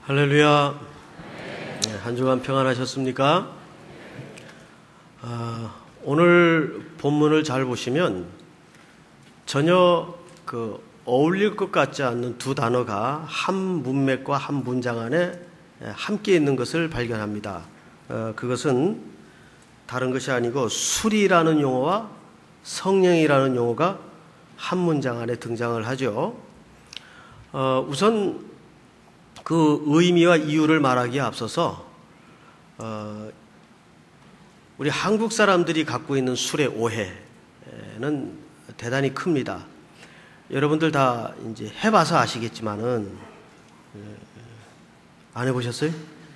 할렐루야. 한 주간 평안하셨습니까? 오늘 본문을 잘 보시면 전혀 어울릴 것 같지 않는 두 단어가 한 문맥과 한 문장 안에 함께 있는 것을 발견합니다. 그것은 다른 것이 아니고 술이라는 용어와 성령이라는 용어가 한 문장 안에 등장을 하죠. 우선 그 의미와 이유를 말하기에 앞서서 우리 한국 사람들이 갖고 있는 술의 오해는 대단히 큽니다. 여러분들 다 이제 해봐서 아시겠지만은 안 해보셨어요?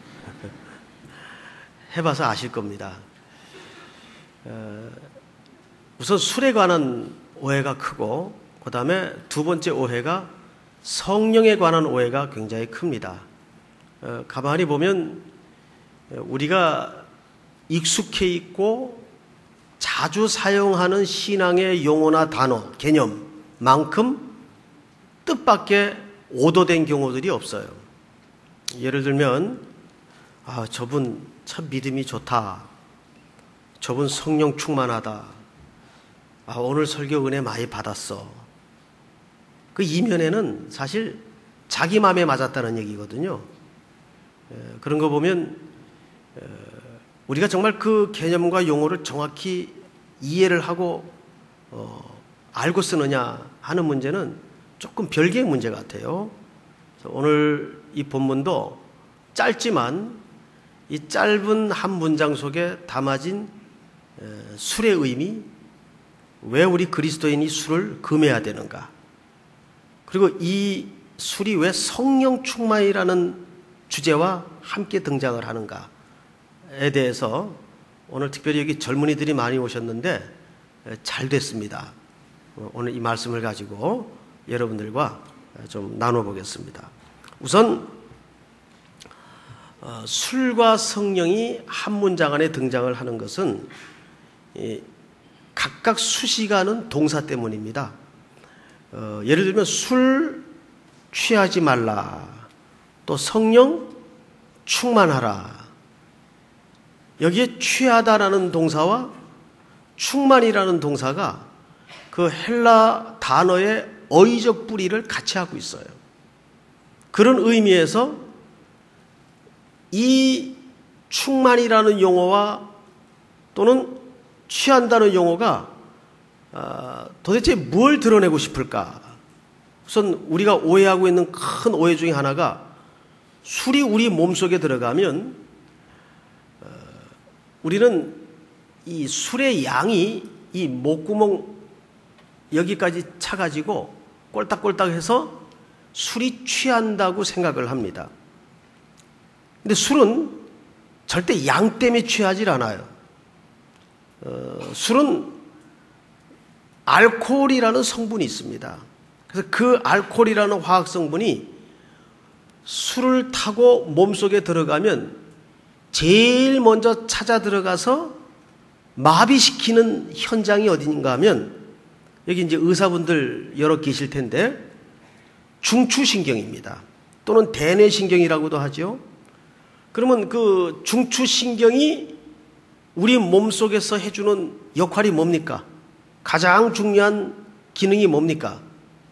해봐서 아실 겁니다. 우선 술에 관한 오해가 크고, 그 다음에 두 번째 오해가 성령에 관한 오해가 굉장히 큽니다. 가만히 보면 우리가 익숙해 있고 자주 사용하는 신앙의 용어나 단어, 개념만큼 뜻밖의 오도된 경우들이 없어요. 예를 들면 저분 참 믿음이 좋다. 저분 성령 충만하다. 오늘 설교 은혜 많이 받았어. 그 이면에는 사실 자기 마음에 맞았다는 얘기거든요. 그런 거 보면 우리가 정말 그 개념과 용어를 정확히 이해를 하고 알고 쓰느냐 하는 문제는 조금 별개의 문제 같아요. 오늘 이 본문도 짧지만 이 짧은 한 문장 속에 담아진 술의 의미, 왜 우리 그리스도인이 술을 금해야 되는가, 그리고 이 술이 왜 성령 충만이라는 주제와 함께 등장을 하는가에 대해서 오늘 특별히 여기 젊은이들이 많이 오셨는데 잘 됐습니다. 오늘 이 말씀을 가지고 여러분들과 좀 나눠보겠습니다. 우선 술과 성령이 한 문장 안에 등장을 하는 것은 각각 수식하는 동사 때문입니다. 예를 들면 술 취하지 말라, 또 성령 충만하라. 여기에 취하다라는 동사와 충만이라는 동사가 그 헬라 단어의 어휘적 뿌리를 같이 하고 있어요. 그런 의미에서 이 충만이라는 용어와 또는 취한다는 용어가 도대체 뭘 드러내고 싶을까? 우선 우리가 오해하고 있는 큰 오해 중에 하나가 술이 우리 몸속에 들어가면 우리는 이 술의 양이 이 목구멍 여기까지 차가지고 꼴딱꼴딱해서 술이 취한다고 생각을 합니다. 근데 술은 절대 양 때문에 취하질 않아요. 술은 알코올이라는 성분이 있습니다. 그래서 그 알코올이라는 화학 성분이 술을 타고 몸속에 들어가면 제일 먼저 찾아 들어가서 마비시키는 현장이 어딘가 하면, 여기 이제 의사분들 여러 계실 텐데, 중추신경입니다. 또는 대뇌신경이라고도 하죠. 그러면 그 중추신경이 우리 몸속에서 해주는 역할이 뭡니까? 가장 중요한 기능이 뭡니까?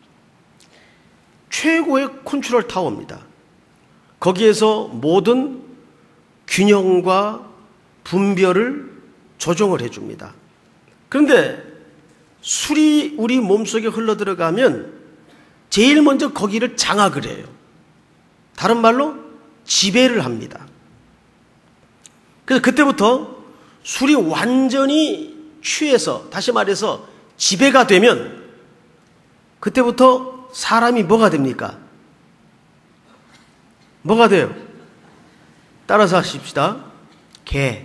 최고의 컨트롤 타워입니다. 거기에서 모든 균형과 분별을 조정을 해줍니다. 그런데 술이 우리 몸속에 흘러들어가면 제일 먼저 거기를 장악을 해요. 다른 말로 지배를 합니다. 그래서 그때부터 술이 완전히 취해서, 다시 말해서 지배가 되면 그때부터 사람이 뭐가 됩니까? 뭐가 돼요? 따라서 하십시다. 개.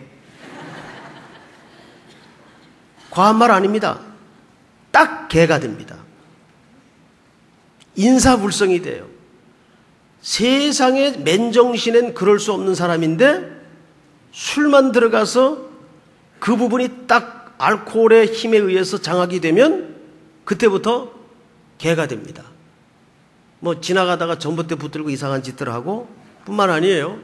과한 말 아닙니다. 딱 개가 됩니다. 인사불성이 돼요. 세상에 맨정신엔 그럴 수 없는 사람인데 술만 들어가서 그 부분이 딱 알코올의 힘에 의해서 장악이 되면 그때부터 개가 됩니다. 뭐 지나가다가 전봇대 붙들고 이상한 짓들 하고 뿐만 아니에요.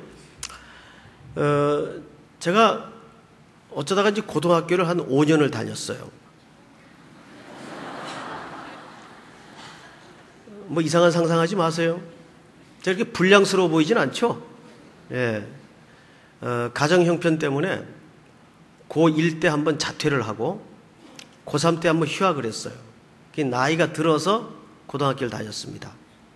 제가 어쩌다가 이제 고등학교를 한 5년을 다녔어요. 뭐 이상한 상상하지 마세요. 제가 이렇게 불량스러워 보이진 않죠? 예. 가정 형편 때문에 고1 때 한번 자퇴를 하고 고3 때 한번 휴학을 했어요. 나이가 들어서 고등학교를 다녔습니다.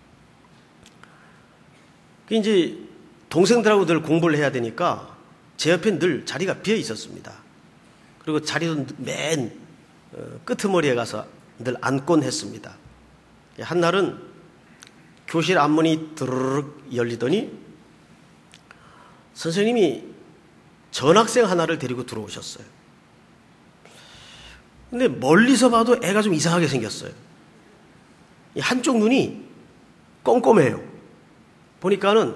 이제 동생들하고 늘 공부를 해야 되니까 제 옆에 늘 자리가 비어 있었습니다. 그리고 자리도 맨 끄트머리에 가서 늘 앉곤 했습니다. 한날은 교실 앞문이 드르륵 열리더니 선생님이 전학생 하나를 데리고 들어오셨어요. 근데 멀리서 봐도 애가 좀 이상하게 생겼어요. 한쪽 눈이 껌껌해요. 보니까는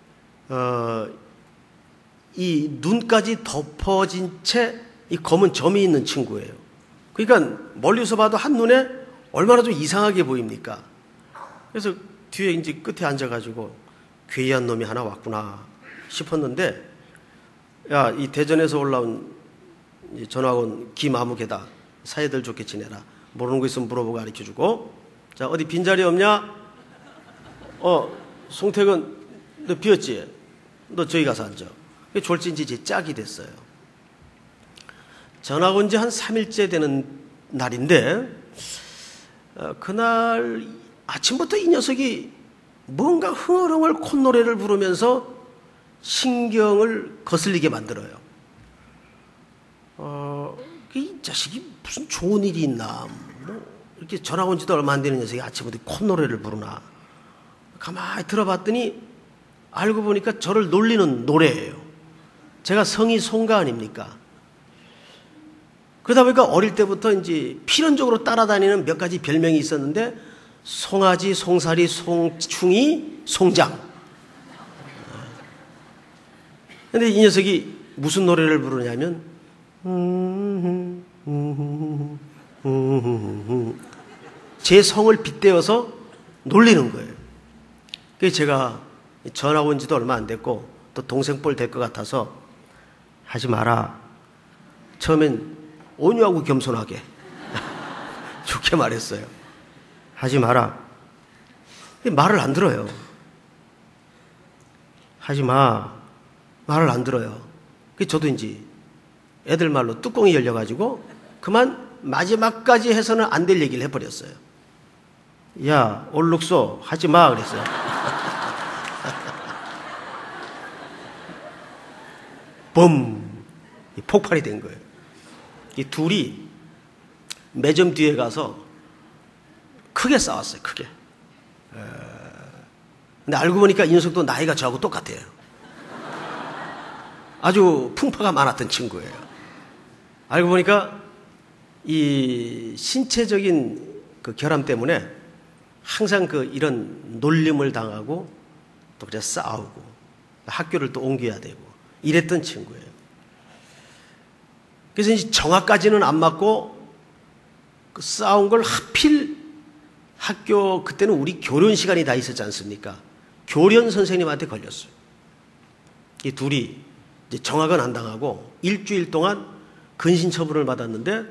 이 눈까지 덮어진 채 이 검은 점이 있는 친구예요. 그러니까 멀리서 봐도 한눈에 얼마나 좀 이상하게 보입니까? 그래서 뒤에 이제 끝에 앉아가지고 괴이한 놈이 하나 왔구나 싶었는데, 야, 이 대전에서 올라온 전학 온 김아무개다. 사이들 좋게 지내라. 모르는 거 있으면 물어보고 가르쳐주고. 자, 어디 빈자리 없냐? 송태근, 너 비었지? 너 저기 가서 앉아. 졸진지 제 짝이 됐어요. 전학 온 지 한 3일째 되는 날인데, 그날 아침부터 이 녀석이 뭔가 흥얼흥얼 콧노래를 부르면서 신경을 거슬리게 만들어요. 이 자식이 무슨 좋은 일이 있나. 뭐 이렇게 전학 온 지도 얼마 안 되는 녀석이 아침부터 콧노래를 부르나. 가만히 들어봤더니 알고 보니까 저를 놀리는 노래예요. 제가 성이 송가 아닙니까? 그러다 보니까 어릴 때부터 이제 필연적으로 따라다니는 몇 가지 별명이 있었는데, 송아지, 송사리, 송충이, 송장. 근데 이 녀석이 무슨 노래를 부르냐면, 제 성을 빗대어서 놀리는 거예요. 그래서 제가 전학 온 지도 얼마 안 됐고, 또 동생 뻘 될 것 같아서, 하지 마라. 처음엔 온유하고 겸손하게 좋게 말했어요. 하지 마라. 말을 안 들어요. 하지 마. 말을 안 들어요. 저도 이제 애들 말로 뚜껑이 열려가지고 그만 마지막까지 해서는 안 될 얘기를 해버렸어요. 야, 올룩소 하지 마 그랬어요. 범! 폭발이 된 거예요. 이 둘이 매점 뒤에 가서 크게 싸웠어요. 크게. 근데 알고 보니까 이 녀석도 나이가 저하고 똑같아요. 아주 풍파가 많았던 친구예요. 알고 보니까 이 신체적인 그 결함 때문에 항상 이런 놀림을 당하고 또 그래 싸우고 학교를 또 옮겨야 되고 이랬던 친구예요. 그래서 이제 정학까지는 안 맞고 그 싸운 걸 하필 학교 그때는 우리 교련 시간이 다 있었지 않습니까? 교련 선생님한테 걸렸어요. 이 둘이 이제 정학은 안 당하고 일주일 동안 근신 처분을 받았는데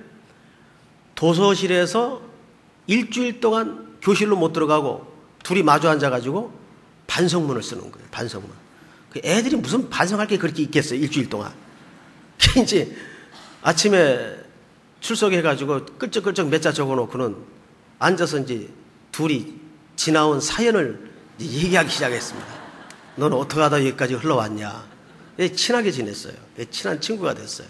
도서실에서 일주일 동안 교실로 못 들어가고 둘이 마주 앉아가지고 반성문을 쓰는 거예요. 반성문. 그 애들이 무슨 반성할 게 그렇게 있겠어요. 일주일 동안. 이제 아침에 출석해가지고 끌적끌적 몇 자 적어놓고는 앉아서 이제 둘이 지나온 사연을 얘기하기 시작했습니다. 너는 어떻게 하다 여기까지 흘러왔냐. 친하게 지냈어요. 친한 친구가 됐어요.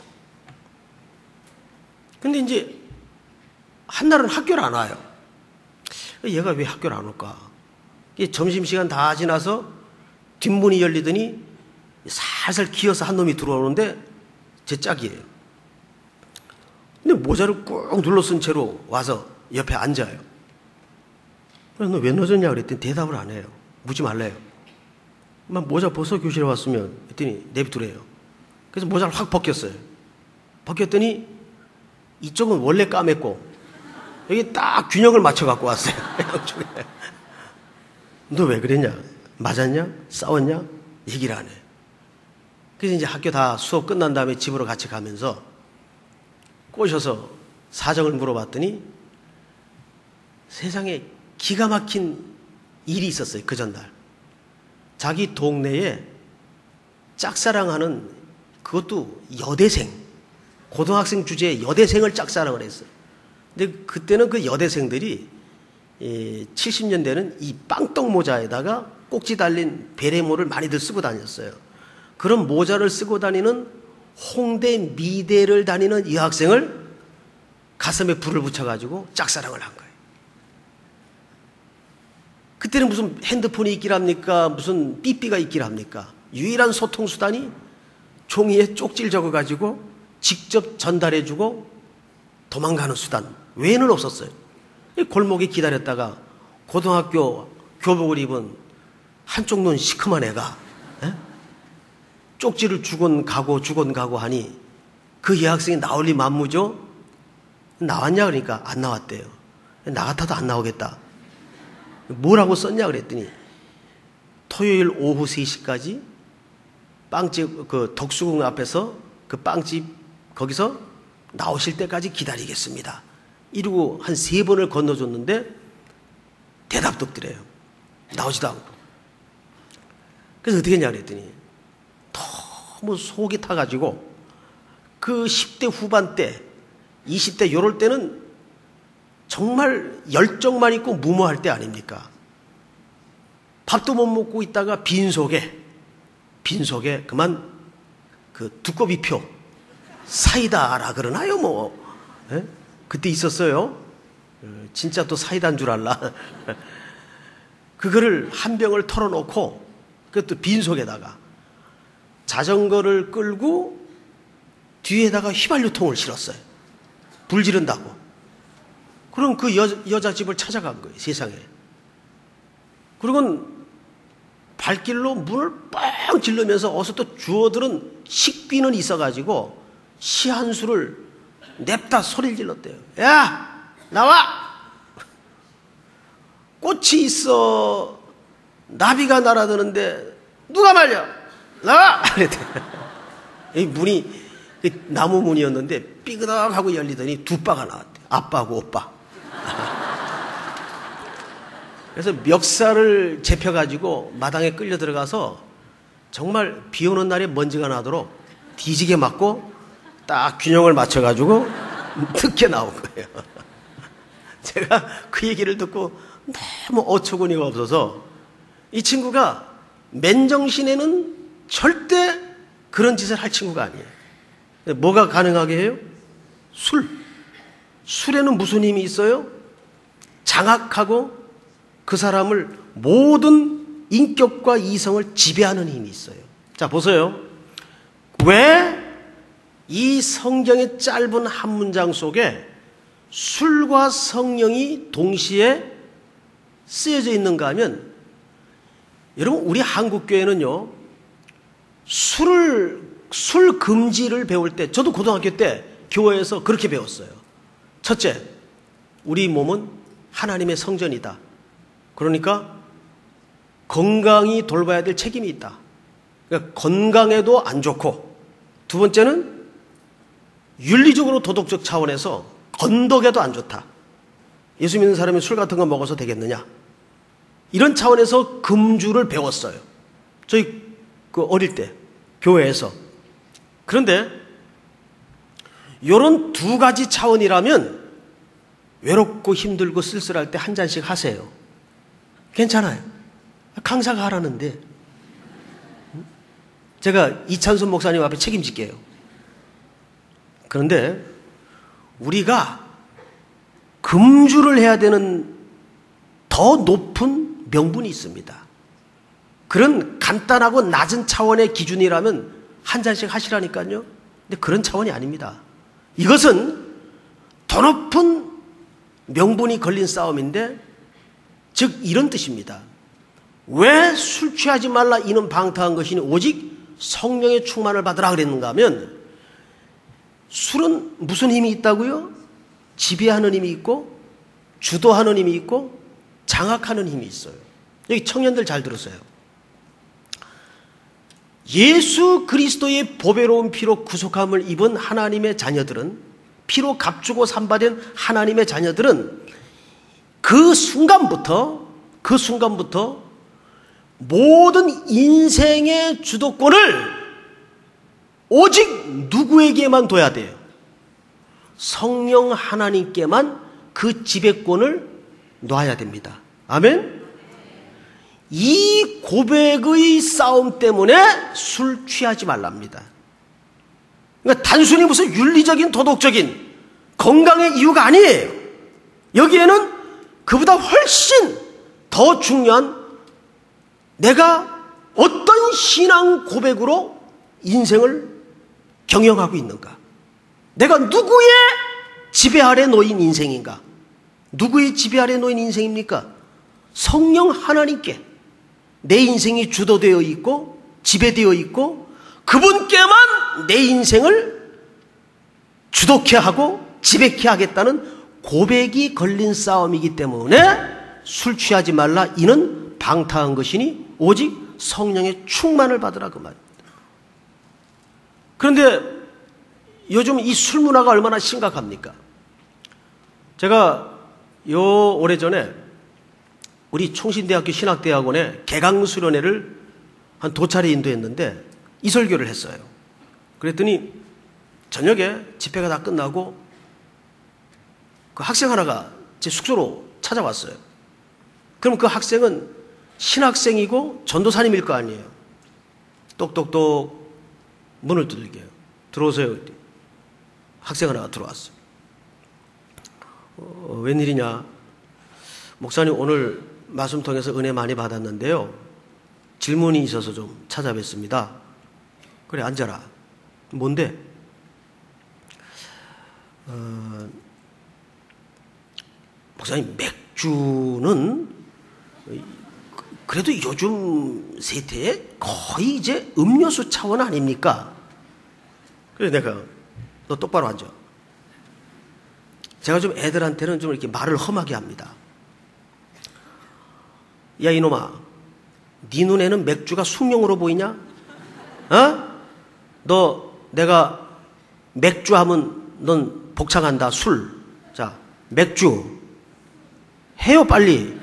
근데 이제 한날은 학교를 안 와요. 얘가 왜 학교를 안 올까? 점심시간 다 지나서 뒷문이 열리더니 살살 기어서 한 놈이 들어오는데 제 짝이에요. 근데 모자를 꾹 눌러 쓴 채로 와서 옆에 앉아요. 너 왜 늦었냐 그랬더니 대답을 안 해요. 묻지 말래요. 모자 벗어 교실에 왔으면 했더니 내비두래요. 그래서 모자를 확 벗겼어요. 벗겼더니 이쪽은 원래 까맸고 여기 딱 균형을 맞춰 갖고 왔어요. 너 왜 그랬냐? 맞았냐? 싸웠냐? 얘기를 안 해. 그래서 이제 학교 다 수업 끝난 다음에 집으로 같이 가면서 꼬셔서 사정을 물어봤더니 세상에 기가 막힌 일이 있었어요. 그 전날. 자기 동네에 짝사랑하는, 그것도 여대생, 고등학생 주제에 여대생을 짝사랑을 했어요. 근데 그때는 그 여대생들이 70년대는 이 빵떡 모자에다가 꼭지 달린 베레모를 많이들 쓰고 다녔어요. 그런 모자를 쓰고 다니는 홍대 미대를 다니는 이 학생을 가슴에 불을 붙여가지고 짝사랑을 한 거예요. 그때는 무슨 핸드폰이 있길 합니까? 무슨 삐삐가 있길 합니까? 유일한 소통수단이 종이에 쪽지를 적어가지고 직접 전달해주고 도망가는 수단 외에는 없었어요. 골목에 기다렸다가 고등학교 교복을 입은 한쪽 눈 시커먼 애가 쪽지를 주곤 가고 하니 그 여학생이 나올 리 만무죠. 나왔냐 그러니까 안 나왔대요. 나 같아도 안 나오겠다. 뭐라고 썼냐 그랬더니 토요일 오후 3시까지 빵집 그 덕수궁 앞에서 그 빵집 거기서 나오실 때까지 기다리겠습니다. 이러고 한 3번을 건너줬는데 대답도 없더래요. 나오지도 않고. 그래서 어떻게 했냐 그랬더니 너무 속이 타가지고 그 10대 후반 때 20대 요럴 때는 정말 열정만 있고 무모할 때 아닙니까? 밥도 못 먹고 있다가 빈속에 그만 그 두꺼비표 사이다라 그러나요 뭐. 에? 그때 있었어요. 진짜 또 사이다인 줄 알라. 그거를 한 병을 털어놓고 그것도 빈속에다가 자전거를 끌고 뒤에다가 휘발유통을 실었어요. 불 지른다고. 그럼 그 여자 집을 찾아간 거예요. 세상에. 그리고 발길로 문을 뻥 질르면서 어서 또 주어들은 식귀는 있어가지고 시 한 수를 냅다 소리를 질렀대요. 야 나와. 꽃이 있어 나비가 날아드는데 누가 말려 나와. 이 문이 나무 문이었는데 삐그덕하고 열리더니 두 바가 나왔대요. 아빠하고 오빠. 그래서 멱살을 잡혀가지고 마당에 끌려 들어가서 정말 비 오는 날에 먼지가 나도록 뒤지게 맞고 딱 균형을 맞춰가지고 늦게 나온 거예요. 제가 그 얘기를 듣고 너무 어처구니가 없어서 이 친구가 맨정신에는 절대 그런 짓을 할 친구가 아니에요. 뭐가 가능하게 해요? 술에는 무슨 힘이 있어요? 장악하고 그 사람을 모든 인격과 이성을 지배하는 힘이 있어요. 자, 보세요. 왜 이 성경의 짧은 한 문장 속에 술과 성령이 동시에 쓰여져 있는가 하면, 여러분, 우리 한국교회는요, 술 금지를 배울 때, 저도 고등학교 때 교회에서 그렇게 배웠어요. 첫째, 우리 몸은 하나님의 성전이다. 그러니까 건강히 돌봐야 될 책임이 있다. 그러니까 건강에도 안 좋고, 두 번째는 윤리적으로 도덕적 차원에서 건덕에도 안 좋다. 예수 믿는 사람이 술 같은 거 먹어서 되겠느냐. 이런 차원에서 금주를 배웠어요. 저희 그 어릴 때 교회에서. 그런데 이런 두 가지 차원이라면 외롭고 힘들고 쓸쓸할 때 한 잔씩 하세요. 괜찮아요. 강사가 하라는데. 제가 이찬순 목사님 앞에 책임질게요. 그런데 우리가 금주를 해야 되는 더 높은 명분이 있습니다. 그런 간단하고 낮은 차원의 기준이라면 한 잔씩 하시라니까요. 근데 그런 차원이 아닙니다. 이것은 더 높은 명분이 걸린 싸움인데, 즉 이런 뜻입니다. 왜 술 취하지 말라 이는 방탕한 것이니 오직 성령의 충만을 받으라 그랬는가 하면, 술은 무슨 힘이 있다고요? 지배하는 힘이 있고 주도하는 힘이 있고 장악하는 힘이 있어요. 여기 청년들 잘 들으세요. 예수 그리스도의 보배로운 피로 구속함을 입은 하나님의 자녀들은, 피로 값주고 산바된 하나님의 자녀들은 그 순간부터 모든 인생의 주도권을 오직 누구에게만 둬야 돼요? 성령 하나님께만 그 지배권을 놔야 됩니다. 아멘? 이 고백의 싸움 때문에 술 취하지 말랍니다. 그러니까 단순히 무슨 윤리적인 도덕적인 건강의 이유가 아니에요. 여기에는 그보다 훨씬 더 중요한, 내가 어떤 신앙 고백으로 인생을 경영하고 있는가? 내가 누구의 지배 아래 놓인 인생인가? 누구의 지배 아래 놓인 인생입니까? 성령 하나님께 내 인생이 주도되어 있고 지배되어 있고 그분께만 내 인생을 주도케 하고 지배케 하겠다는 고백이 걸린 싸움이기 때문에 술 취하지 말라. 이는 방탕한 것이니 오직 성령의 충만을 받으라, 그 말입니다. 그런데 요즘 이 술 문화가 얼마나 심각합니까? 제가 오래전에 우리 총신대학교 신학대학원에 개강수련회를 한 2차례 인도했는데 이설교를 했어요. 그랬더니 저녁에 집회가 다 끝나고 그 학생 하나가 제 숙소로 찾아왔어요. 그럼 그 학생은 신학생이고 전도사님일 거 아니에요. 똑똑똑 문을 두들겨요. 들어오세요. 학생 하나가 들어왔어요. 웬일이냐? 목사님 오늘 말씀 통해서 은혜 많이 받았는데요. 질문이 있어서 좀 찾아뵙습니다. 그래, 앉아라. 뭔데? 목사님, 맥주는 그래도 요즘 세태에 거의 이제 음료수 차원 아닙니까? 그래서 내가, 너 똑바로 앉아. 제가 좀 애들한테는 좀 이렇게 말을 험하게 합니다. 야, 이놈아, 네 눈에는 맥주가 숙명으로 보이냐? 어? 너 내가 맥주 하면 넌 복창한다. 술. 자, 맥주 해요, 빨리.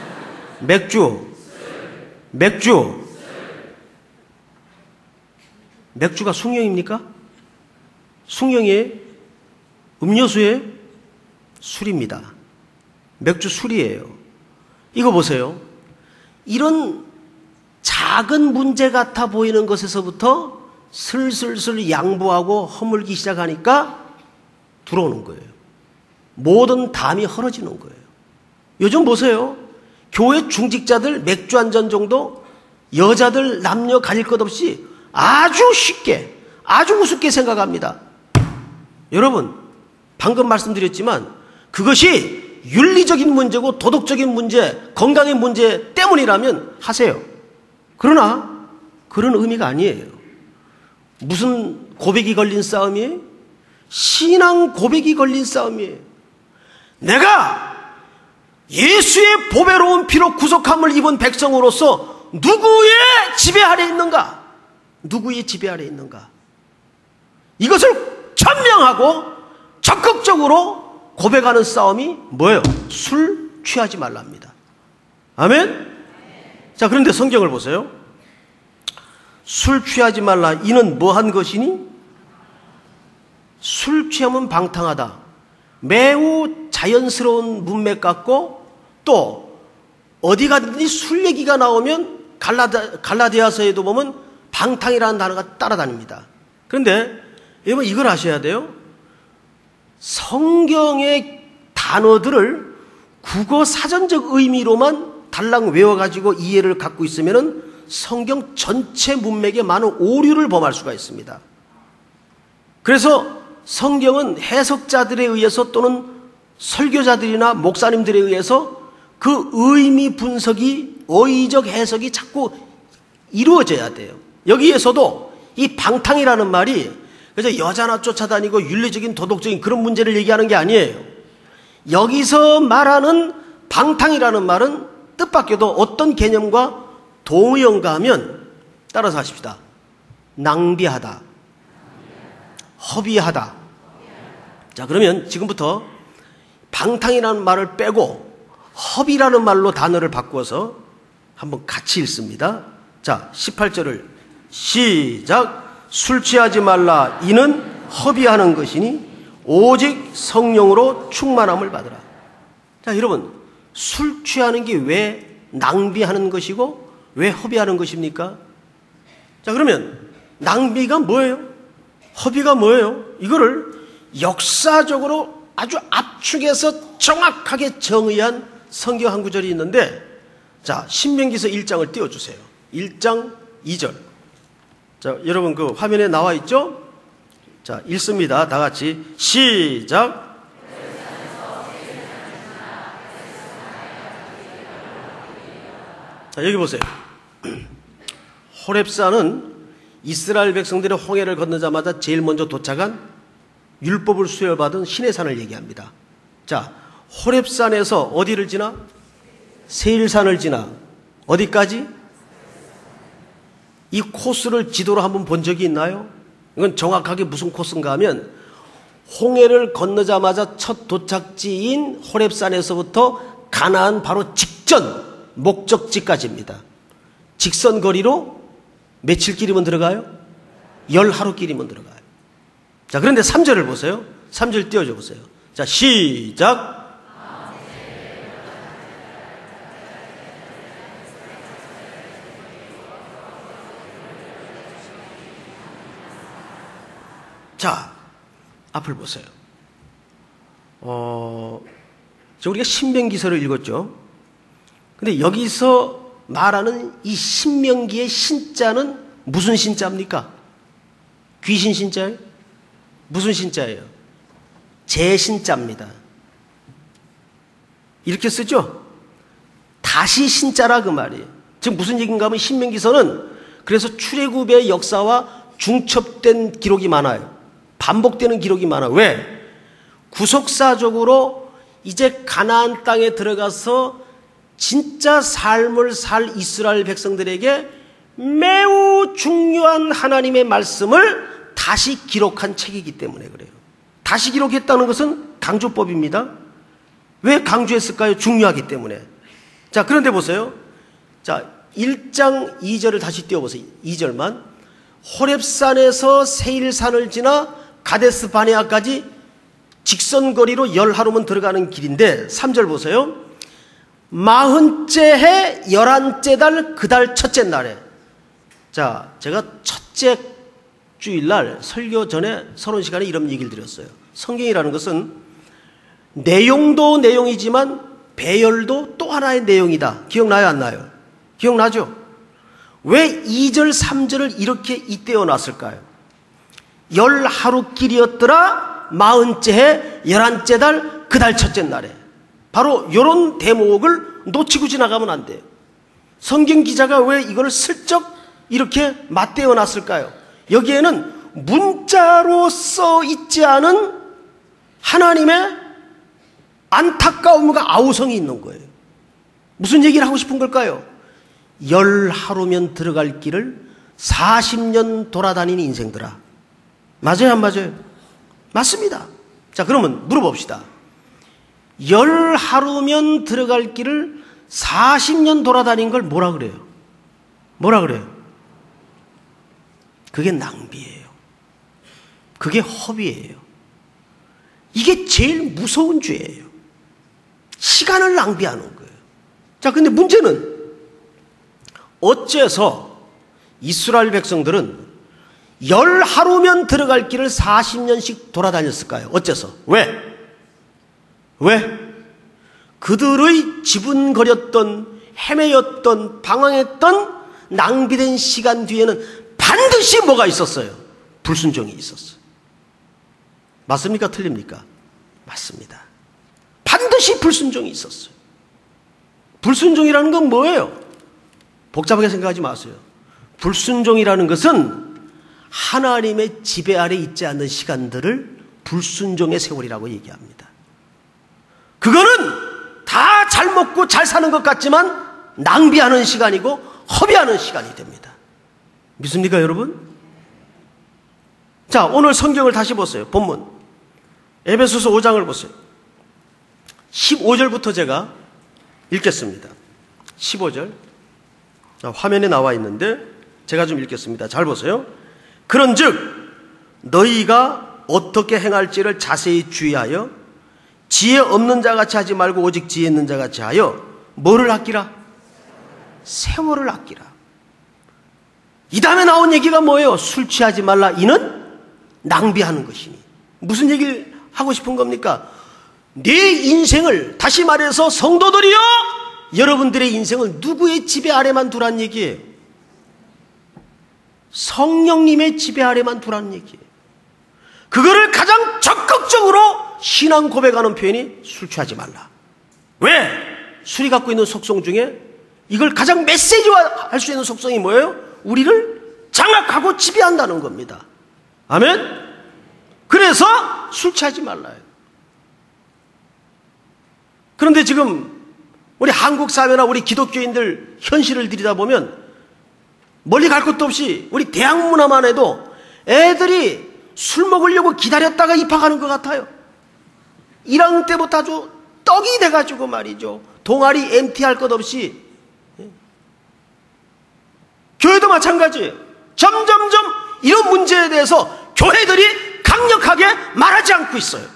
맥주가 숙명입니까? 숙명이에요? 음료수에 술입니다. 맥주 술이에요. 이거 보세요. 이런 작은 문제 같아 보이는 것에서부터 슬슬슬 양보하고 허물기 시작하니까 들어오는 거예요. 모든 담이 헐어지는 거예요. 요즘 보세요. 교회 중직자들 맥주 한 잔 정도 여자들 남녀 가릴 것 없이 아주 쉽게, 아주 우습게 생각합니다. 여러분, 방금 말씀드렸지만 그것이 윤리적인 문제고 도덕적인 문제, 건강의 문제 때문이라면 하세요. 그러나 그런 의미가 아니에요. 무슨 고백이 걸린 싸움이에요? 신앙 고백이 걸린 싸움이에요. 내가 예수의 보배로운 피로 구속함을 입은 백성으로서 누구의 지배 아래 있는가? 누구의 지배 아래 있는가? 이것을 천명하고 적극적으로 고백하는 싸움이 뭐예요? 술 취하지 말랍니다. 아멘? 자, 그런데 성경을 보세요. 술 취하지 말라. 이는 뭐한 것이니? 술 취하면 방탕하다. 매우 자연스러운 문맥 같고, 또 어디 가든지 술 얘기가 나오면 갈라디아서에도 보면 방탕이라는 단어가 따라다닙니다. 그런데 여러분, 이걸 아셔야 돼요. 성경의 단어들을 국어 사전적 의미로만 달랑 외워가지고 이해를 갖고 있으면 성경 전체 문맥에 많은 오류를 범할 수가 있습니다. 그래서 성경은 해석자들에 의해서 또는 설교자들이나 목사님들에 의해서 그 의미 분석이, 어의적 해석이 자꾸 이루어져야 돼요. 여기에서도 이 방탕이라는 말이 그래서 여자나 쫓아다니고 윤리적인 도덕적인 그런 문제를 얘기하는 게 아니에요. 여기서 말하는 방탕이라는 말은 뜻밖에도 어떤 개념과 동의어인가 하면, 따라서 하십시다. 낭비하다, 허비하다. 자, 그러면 지금부터 방탕이라는 말을 빼고 허비라는 말로 단어를 바꿔서 한번 같이 읽습니다. 자, 18절을 시작. 술 취하지 말라. 이는 허비하는 것이니 오직 성령으로 충만함을 받으라. 자, 여러분, 술 취하는 게 왜 낭비하는 것이고 왜 허비하는 것입니까? 자, 그러면 낭비가 뭐예요? 허비가 뭐예요? 이거를 역사적으로 아주 압축해서 정확하게 정의한 성경 한 구절이 있는데, 자, 신명기서 1장을 띄워주세요. 1장 2절. 자, 여러분 그 화면에 나와 있죠? 자, 읽습니다. 다 같이 시작. 자, 여기 보세요. 호렙산은 이스라엘 백성들의 홍해를 건너자마자 제일 먼저 도착한 율법을 수여받은 신의 산을 얘기합니다. 자, 호렙산에서 어디를 지나? 세일산을 지나 어디까지? 이 코스를 지도로 한번 본 적이 있나요? 이건 정확하게 무슨 코스인가 하면 홍해를 건너자마자 첫 도착지인 호렙산에서부터 가나안 바로 직전 목적지까지입니다. 직선 거리로 며칠 길이면 들어가요? 10하루 길이면 들어가요. 자, 그런데 3절을 보세요. 3절 띄워줘 보세요. 자, 시작. 자, 앞을 보세요. 우리가 신명기서를 읽었죠. 근데 여기서 말하는 이 신명기의 신자는 무슨 신자입니까? 귀신 신자예요? 무슨 신자예요? 재신자입니다. 이렇게 쓰죠? 다시 신자라 그 말이에요. 지금 무슨 얘기인가 하면 신명기서는 그래서 출애굽의 역사와 중첩된 기록이 많아요. 반복되는 기록이 많아요. 왜? 구속사적으로 이제 가나안 땅에 들어가서 진짜 삶을 살 이스라엘 백성들에게 매우 중요한 하나님의 말씀을 다시 기록한 책이기 때문에 그래요. 다시 기록했다는 것은 강조법입니다. 왜 강조했을까요? 중요하기 때문에. 자, 그런데 보세요. 자, 1장 2절을 다시 띄워보세요. 2절만. 호렙산에서 세일산을 지나 가데스 바네아까지 직선거리로 10하루면 들어가는 길인데 3절 보세요. 40째 해 11째 달 그 달 첫째 날에. 자, 제가 첫째 주일날 설교 전에 서론 시간에 이런 얘기를 드렸어요. 성경이라는 것은 내용도 내용이지만 배열도 또 하나의 내용이다. 기억나요? 안 나요? 기억나죠? 왜 2절 3절을 이렇게 잇대어 놨을까요? 10하루 길이었더라 40째 해 11째 달 그 달 첫째 날에. 바로 이런 대목을 놓치고 지나가면 안 돼요. 성경 기자가 왜 이걸 슬쩍 이렇게 맞대어 놨을까요? 여기에는 문자로 써 있지 않은 하나님의 안타까움과 아우성이 있는 거예요. 무슨 얘기를 하고 싶은 걸까요? 10하루면 들어갈 길을 40년 돌아다니는 인생들아. 맞아요, 안 맞아요? 맞습니다. 자, 그러면 물어봅시다. 10하루면 들어갈 길을 40년 돌아다닌 걸 뭐라 그래요? 뭐라 그래요? 그게 낭비예요. 그게 허비예요. 이게 제일 무서운 죄예요. 시간을 낭비하는 거예요. 자, 근데 문제는 어째서 이스라엘 백성들은 10하루면 들어갈 길을 40년씩 돌아다녔을까요? 어째서? 왜? 그들의 지분거렸던, 헤매였던, 방황했던 낭비된 시간 뒤에는 반드시 뭐가 있었어요? 불순종이 있었어요. 맞습니까? 틀립니까? 맞습니다. 반드시 불순종이 있었어요. 불순종이라는 건 뭐예요? 복잡하게 생각하지 마세요. 불순종이라는 것은 하나님의 지배 아래 있지 않는 시간들을 불순종의 세월이라고 얘기합니다. 그거는 다 잘 먹고 잘 사는 것 같지만 낭비하는 시간이고 허비하는 시간이 됩니다. 믿습니까, 여러분? 자, 오늘 성경을 다시 보세요. 본문. 에베소서 5장을 보세요. 15절부터 제가 읽겠습니다. 15절. 화면에 나와 있는데 제가 좀 읽겠습니다. 잘 보세요. 그런즉 너희가 어떻게 행할지를 자세히 주의하여 지혜 없는 자같이 하지 말고 오직 지혜 있는 자같이 하여 뭐를 아끼라? 세월을 아끼라. 이 다음에 나온 얘기가 뭐예요? 술 취하지 말라. 이는 낭비하는 것이니. 무슨 얘기를 하고 싶은 겁니까? 내 인생을, 다시 말해서 성도들이여, 여러분들의 인생을 누구의 지배 아래만 두란 얘기예요? 성령님의 지배 아래만 두라는 얘기예요. 그거를 가장 적극적으로 신앙 고백하는 표현이 술 취하지 말라. 왜? 술이 갖고 있는 속성 중에 이걸 가장 메시지화 할 수 있는 속성이 뭐예요? 우리를 장악하고 지배한다는 겁니다. 아멘? 그래서 술 취하지 말라요. 그런데 지금 우리 한국 사회나 우리 기독교인들 현실을 들여다보면 멀리 갈 것도 없이 우리 대학 문화만 해도 애들이 술 먹으려고 기다렸다가 입학하는 것 같아요. 1학년 때부터 아주 떡이 돼가지고 말이죠. 동아리 MT 할 것 없이. 교회도 마찬가지. 점점점 이런 문제에 대해서 교회들이 강력하게 말하지 않고 있어요.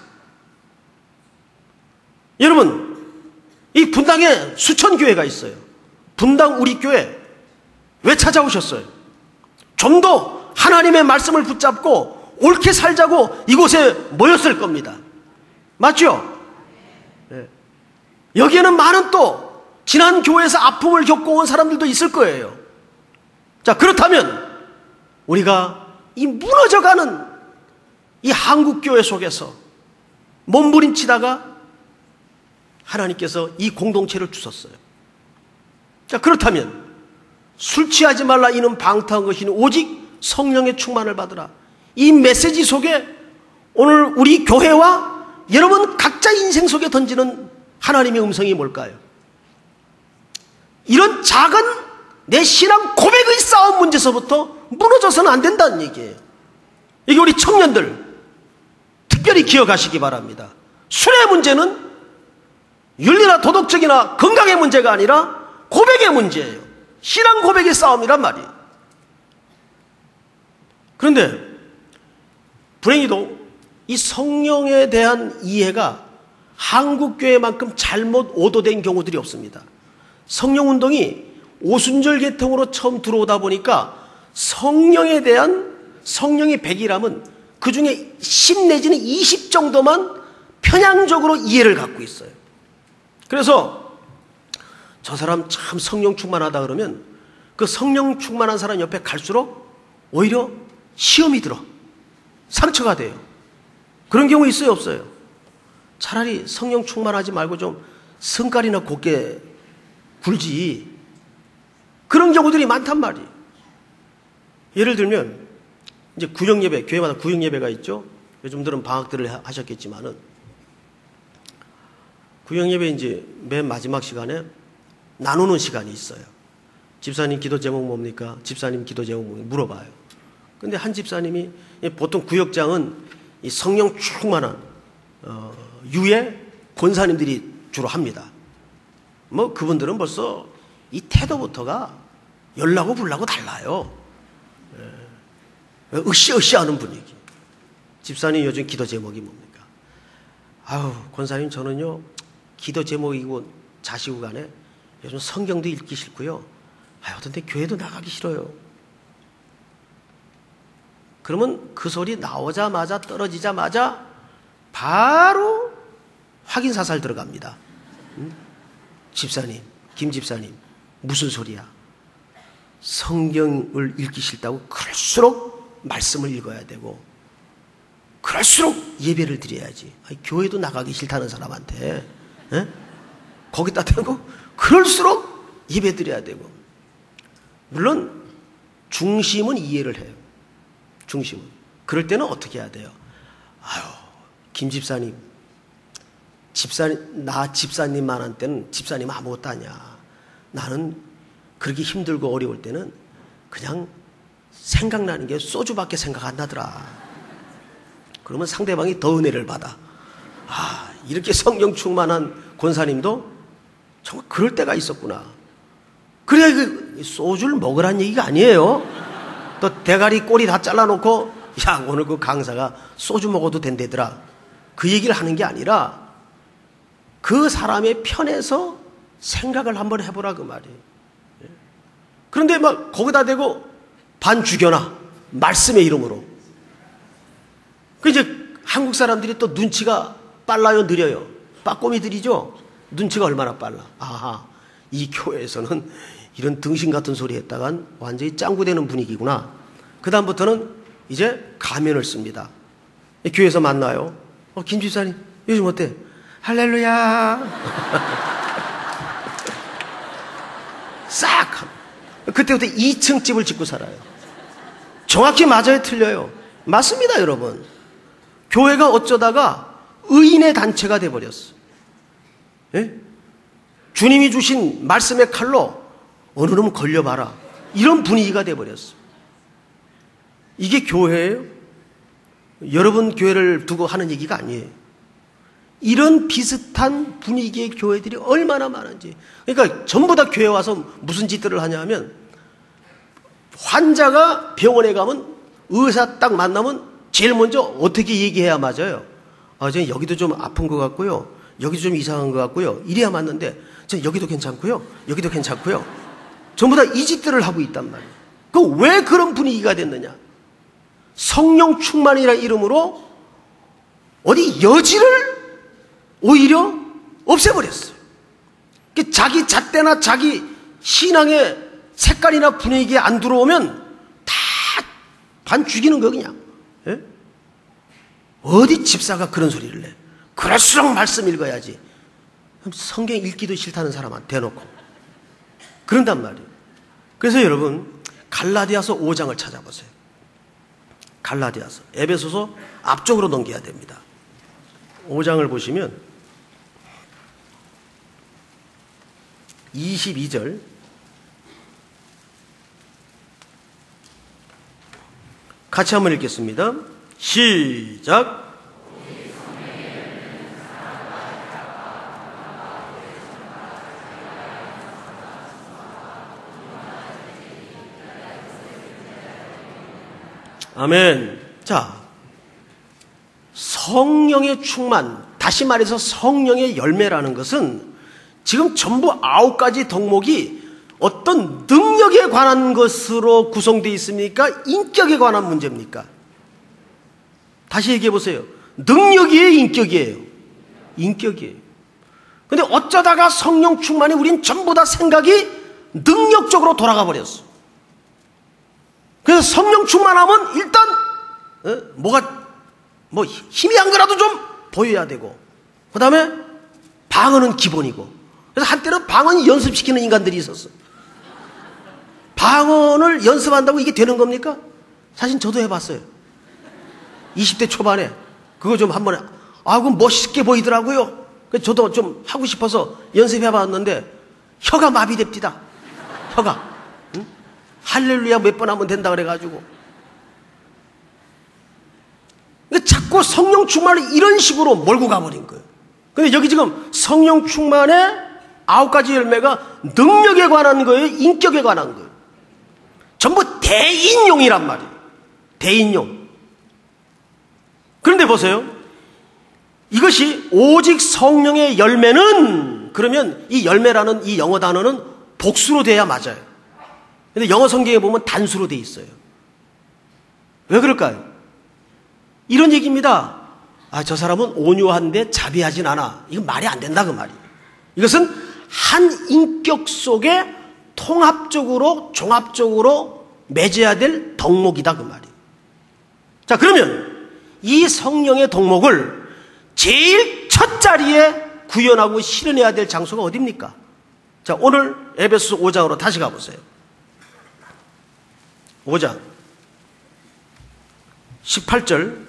여러분, 이 분당에 수천 교회가 있어요. 분당 우리 교회 왜 찾아오셨어요? 좀 더 하나님의 말씀을 붙잡고 옳게 살자고 이곳에 모였을 겁니다. 맞죠? 네. 여기에는 많은 또 지난 교회에서 아픔을 겪고 온 사람들도 있을 거예요. 자, 그렇다면 우리가 이 무너져가는 이 한국교회 속에서 몸부림치다가 하나님께서 이 공동체를 주셨어요. 자, 그렇다면 술 취하지 말라 이는 방탕한 것이니 오직 성령의 충만을 받으라. 이 메시지 속에 오늘 우리 교회와 여러분 각자 인생 속에 던지는 하나님의 음성이 뭘까요? 이런 작은 내 신앙 고백의 싸움 문제서부터 무너져서는 안 된다는 얘기예요. 이게 우리 청년들 특별히 기억하시기 바랍니다. 술의 문제는 윤리나 도덕적이나 건강의 문제가 아니라 고백의 문제예요. 신앙 고백의 싸움이란 말이에요. 그런데 불행히도 이 성령에 대한 이해가 한국교회만큼 잘못 오도된 경우들이 없습니다. 성령운동이 오순절 계통으로 처음 들어오다 보니까 성령에 대한 성령의 백이람은 그 중에 10 내지는 20 정도만 편향적으로 이해를 갖고 있어요. 그래서 저 사람 참 성령 충만하다 그러면 그 성령 충만한 사람 옆에 갈수록 오히려 시험이 들어. 상처가 돼요. 그런 경우 있어요, 없어요? 차라리 성령 충만하지 말고 좀 성깔이나 곱게 굴지. 그런 경우들이 많단 말이에요. 예를 들면 이제 구역예배, 교회마다 구역예배가 있죠. 요즘들은 방학들을 하셨겠지만은 구역예배 이제 맨 마지막 시간에 나누는 시간이 있어요. 집사님 기도 제목 뭡니까? 집사님 기도 제목 물어봐요. 근데 한 집사님이 보통 구역장은 이 성령 충만한 유예 권사님들이 주로 합니다. 뭐 그분들은 벌써 이 태도부터가 열나고 불나고 달라요. 으쌰으쌰 하는 분위기. 집사님 요즘 기도 제목이 뭡니까? 아유, 권사님 저는요 기도 제목이고 자시고 간에 요즘 성경도 읽기 싫고요. 아유, 근데 교회도 나가기 싫어요. 그러면 그 소리 나오자마자 떨어지자마자 바로 확인 사살 들어갑니다. 집사님, 김 집사님, 무슨 소리야? 성경을 읽기 싫다고 그럴수록 말씀을 읽어야 되고 그럴수록 예배를 드려야지. 아니, 교회도 나가기 싫다는 사람한테 거기다 대고 그럴수록 예배 드려야 되고. 물론 중심은 이해를 해요. 중심은. 그럴 때는 어떻게 해야 돼요? 아유, 김 집사님, 나 집사님만 한 때는 집사님 아무것도 아니야. 나는 그렇게 힘들고 어려울 때는 그냥 생각나는 게 소주밖에 생각 안 나더라. 그러면 상대방이 더 은혜를 받아. 아, 이렇게 성령 충만한 권사님도 정말 그럴 때가 있었구나. 그래야 그 소주를 먹으란 얘기가 아니에요. 또 대가리 꼬리 다 잘라놓고 야, 오늘 그 강사가 소주 먹어도 된대더라. 그 얘기를 하는 게 아니라 그 사람의 편에서 생각을 한번 해보라 그 말이에요. 그런데 막 거기다 대고 반 죽여놔. 말씀의 이름으로. 그 이제 한국 사람들이 또 눈치가 빨라요, 느려요? 빠꼬미들이죠? 눈치가 얼마나 빨라. 아하, 이 교회에서는 이런 등신 같은 소리 했다간 완전히 짱구되는 분위기구나. 그 다음부터는 이제 가면을 씁니다. 교회에서 만나요. 김 집사님, 요즘 어때? 할렐루야. 싹. 그때부터 2층 집을 짓고 살아요. 정확히 맞아요, 틀려요? 맞습니다, 여러분. 교회가 어쩌다가 의인의 단체가 돼버렸어. 예? 주님이 주신 말씀의 칼로 어느 놈 걸려봐라. 이런 분위기가 돼버렸어. 이게 교회예요? 여러분 교회를 두고 하는 얘기가 아니에요. 이런 비슷한 분위기의 교회들이 얼마나 많은지. 그러니까 전부 다 교회 와서 무슨 짓들을 하냐면 환자가 병원에 가면 의사 딱 만나면 제일 먼저 어떻게 얘기해야 맞아요? 저는 여기도 좀 아픈 것 같고요. 여기도 좀 이상한 것 같고요. 이래야 맞는데 저는 여기도 괜찮고요. 여기도 괜찮고요. 전부 다 이 짓들을 하고 있단 말이에요. 그 왜 그런 분위기가 됐느냐? 성령 충만이라는 이름으로 어디 여지를 오히려 없애버렸어요. 자기 잣대나 자기 신앙의 색깔이나 분위기에 안 들어오면 다 반 죽이는 거 그냥. 예? 어디 집사가 그런 소리를 내. 그럴수록 말씀 읽어야지. 성경 읽기도 싫다는 사람한테 대놓고. 그런단 말이에요. 그래서 여러분 갈라디아서 5장을 찾아보세요. 갈라디아서. 에베소서 앞쪽으로 넘겨야 됩니다. 5장을 보시면 22절 같이 한번 읽겠습니다. 시작. 아멘. 자, 성령의 충만, 다시 말해서 성령의 열매라는 것은 지금 전부 9가지 덕목이 어떤 능력에 관한 것으로 구성되어 있습니까? 인격에 관한 문제입니까? 다시 얘기해 보세요. 능력이에요, 인격이에요? 인격이에요. 근데 어쩌다가 성령 충만이 우린 전부 다 생각이 능력적으로 돌아가 버렸어. 그래서 성령 충만하면 일단 힘이 안 그래도 좀 보여야 되고, 그 다음에 방언은 기본이고. 그래서 한때는 방언 연습시키는 인간들이 있었어. 방언을 연습한다고 이게 되는 겁니까? 사실 저도 해봤어요. 20대 초반에 그거 좀 한번 그거 멋있게 보이더라고요. 그래서 저도 좀 하고 싶어서 연습해봤는데 혀가 마비됩니다. 혀가. 응? 할렐루야 몇 번 하면 된다 그래가지고. 그러니까 자꾸 성령 충만을 이런 식으로 몰고 가버린 거예요. 근데 여기 지금 성령 충만의 9가지 열매가 능력에 관한 거예요? 인격에 관한 거예요? 전부 대인용이란 말이에요. 대인용. 그런데 보세요. 이것이 오직 성령의 열매는, 그러면 이 열매라는 이 영어 단어는 복수로 돼야 맞아요. 근데 영어 성경에 보면 단수로 돼 있어요. 왜 그럴까요? 이런 얘기입니다. 저 사람은 온유한데 자비하진 않아. 이건 말이 안 된다 그 말이에요. 이것은 한 인격 속에 통합적으로 종합적으로 맺어야 될 덕목이다 그 말이에요. 자, 그러면 이 성령의 덕목을 제일 첫 자리에 구현하고 실현해야 될 장소가 어디입니까? 자, 오늘 에베소서 5장으로 다시 가보세요. 5장 18절.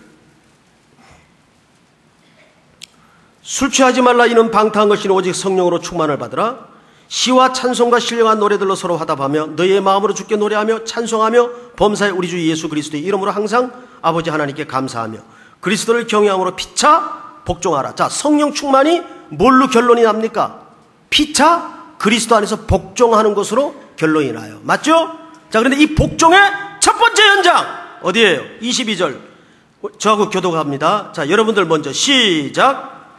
술 취하지 말라. 이는 방탕한 것이니 오직 성령으로 충만을 받으라. 시와 찬송과 신령한 노래들로 서로 화답하며 너희의 마음으로 주께 노래하며 찬송하며 범사에 우리 주 예수 그리스도의 이름으로 항상 아버지 하나님께 감사하며 그리스도를 경외함으로 피차 복종하라. 자, 성령 충만이 뭘로 결론이 납니까? 피차 그리스도 안에서 복종하는 것으로 결론이 나요. 맞죠? 자, 그런데 이 복종의 첫 번째 현장 어디예요? 22절. 저하고 교독합니다. 자, 여러분들 먼저 시작.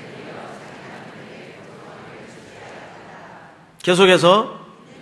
계속해서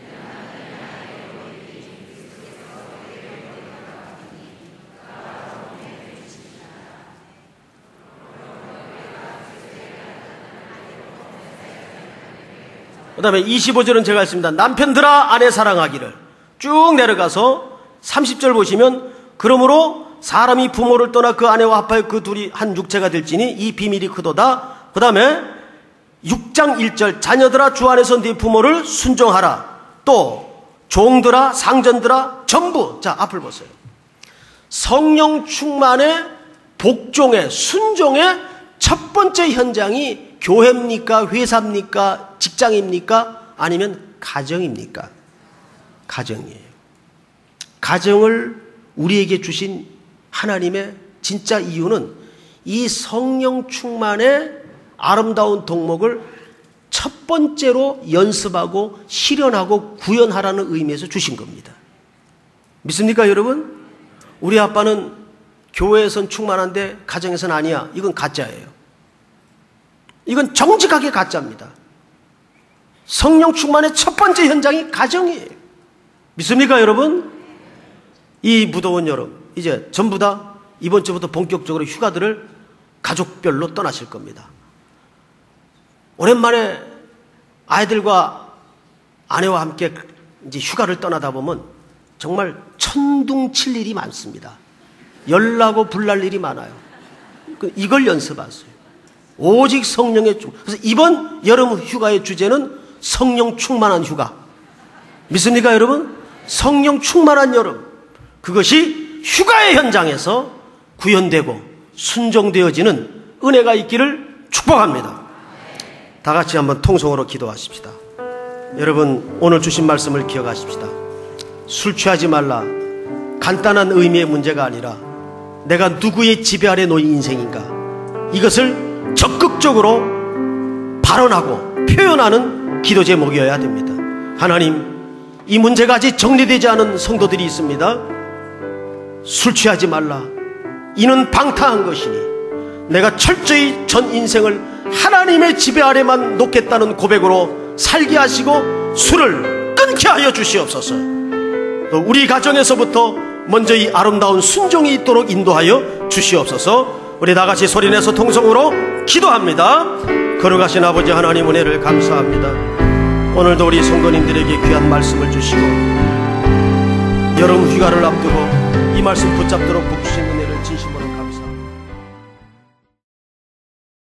그 다음에 25절은 제가 했습니다. 남편들아 아내 사랑하기를. 쭉 내려가서 30절 보시면 그러므로 사람이 부모를 떠나 그 아내와 합하여 그 둘이 한 육체가 될지니 이 비밀이 크도다. 그 다음에 6장 1절 자녀들아 주 안에서 네 부모를 순종하라. 또 종들아 상전들아 전부. 자, 앞을 보세요. 성령 충만의 복종의 순종의 첫 번째 현장이 교회입니까? 회사입니까? 직장입니까? 아니면 가정입니까? 가정이에요. 가정을 우리에게 주신 하나님의 진짜 이유는 이 성령 충만의 아름다운 덕목을 첫 번째로 연습하고 실현하고 구현하라는 의미에서 주신 겁니다. 믿습니까, 여러분? 우리 아빠는 교회에선 충만한데 가정에선 아니야. 이건 가짜예요. 이건 정직하게 가짜입니다. 성령 충만의 첫 번째 현장이 가정이에요. 믿습니까, 여러분? 이 무더운 여름, 이제 전부 다 이번 주부터 본격적으로 휴가들을 가족별로 떠나실 겁니다. 오랜만에 아이들과 아내와 함께 이제 휴가를 떠나다 보면 정말 천둥칠 일이 많습니다. 열나고 불날 일이 많아요. 이걸 연습하세요. 오직 성령의 충만. 그래서 이번 여름 휴가의 주제는 성령 충만한 휴가. 믿습니까, 여러분? 성령 충만한 여름. 그것이 휴가의 현장에서 구현되고 순종되어지는 은혜가 있기를 축복합니다. 다 같이 한번 통성으로 기도하십시다. 여러분, 오늘 주신 말씀을 기억하십시다. 술 취하지 말라. 간단한 의미의 문제가 아니라 내가 누구의 지배 아래 놓인 인생인가, 이것을 적극적으로 발언하고 표현하는 기도 제목이어야 됩니다. 하나님, 이 문제가 아직 정리되지 않은 성도들이 있습니다. 술 취하지 말라. 이는 방탕한 것이니 내가 철저히 전 인생을 하나님의 지배 아래만 놓겠다는 고백으로 살게 하시고 술을 끊게 하여 주시옵소서. 또 우리 가정에서부터 먼저 이 아름다운 순종이 있도록 인도하여 주시옵소서. 우리 다같이 소리내서 통성으로 기도합니다. 걸어가신 아버지 하나님, 은혜를 감사합니다. 오늘도 우리 성도님들에게 귀한 말씀을 주시고 여름 휴가를 앞두고 이 말씀 붙잡도록 복주신